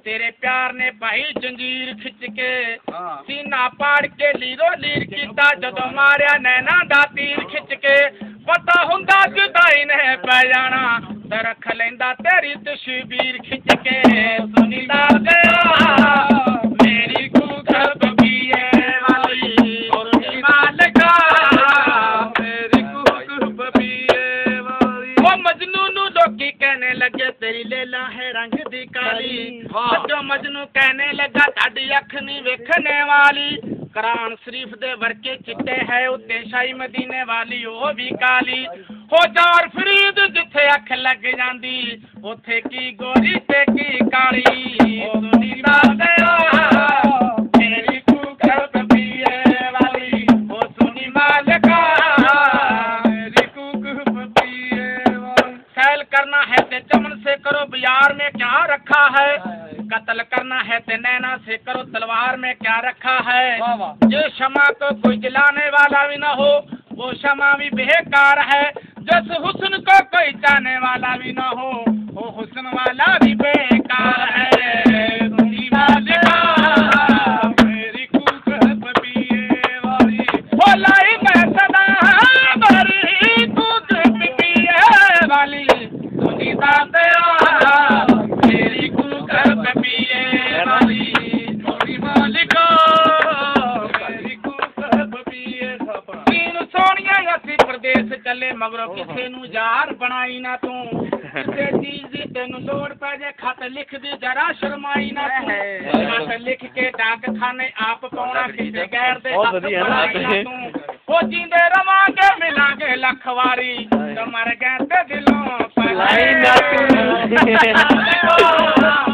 तेरे प्यार ने भाई जंजीर खिंच के सीना पाड़ के लीरो लीर कीता जदों मारिया नैना दा तीर खिंच के पता हुंदा जुदाई ने पै जाना ते रख लैंदा तेरी तस्वीर खिंच के सुनीता तेरा मेरी कूक बबीए वाली सुनी मालिका मेरी कूक बबीए वाली वो मजनू नू लोकी कहने लगे तेरी लेला है रंग दी काली जो मजनू कहने लगा ताड़ी अख नहीं वेखने वाली कुरान शरीफ दे वर्के चिट्टे है उत्ते शाही मदीने वाली ओ भी काली हो जार फरीद जिथे अख लग जांदी उथे की गोरी ते की काली सुनीता तेरा मेरी कूक बबीए वाली ओ सुनी मालिका मेरी कूक बबीए वाली सैल करना है ते चमन से करो बाजार में क्या रखा है कत्ल करना है ते नैना से करो तलवार में क्या रखा है जो क्षमा को कोई जलाने वाला भी न हो वो क्षमा भी बेकार है जिस हुस्न को कोई चाहने वाला भी न हो वो हुस्न वाला भी बेकार है सुनी मालिका मेरी कूक बबीए वाली हो लाई मैं सदा मेरी कूक बबीए वाली सुनीता तेरा मेरी कूक बबीए वाली सुनी मालिका मेरी कूक बबीए तीन सोनिया असी प्रदेश चले मगरों किसे नू जार बनाई ना तू किसे चीज दी तेनू लोड़ पै जे खत लिख दी जरा शर्माई ना तू खत लिख के डाक खाने आप पाउणा किसे गैर दे हक बनाई ना तू ओ जींदे रवांगे मिलांगे लख वारी ते मर गए ते दिलों पलाई ना तू